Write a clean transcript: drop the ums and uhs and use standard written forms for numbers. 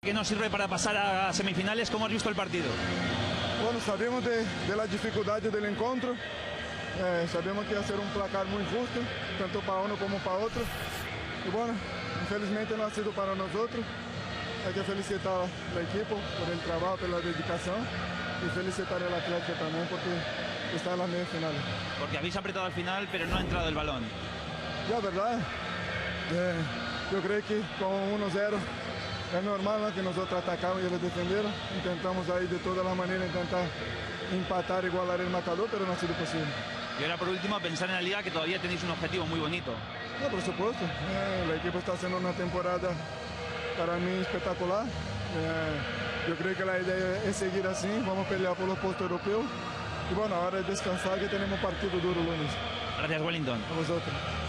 Que no sirve para pasar a semifinales. ¿Cómo has visto el partido? Bueno, sabemos de la dificultad del encuentro. Sabemos que va a ser un placar muy justo, tanto para uno como para otro. Y bueno, infelizmente no ha sido para nosotros. Hay que felicitar al equipo por el trabajo, por la dedicación. Y felicitar al Atlético también porque está en la media final. Porque habéis apretado al final, pero no ha entrado el balón. Ya, verdad. Yo creo que con 1-0 es normal, ¿no?, que nosotros atacamos y ellos defendieron. Intentamos ahí de todas las maneras intentar empatar, igualar el marcador, pero no ha sido posible. Y ahora por último pensar en la liga, que todavía tenéis un objetivo muy bonito. No, por supuesto. El equipo está haciendo una temporada para mí espectacular. Yo creo que la idea es seguir así, vamos a pelear por los puestos europeos. Y bueno, ahora es descansar, que tenemos partido duro lunes. Gracias, Wellington. A vosotros.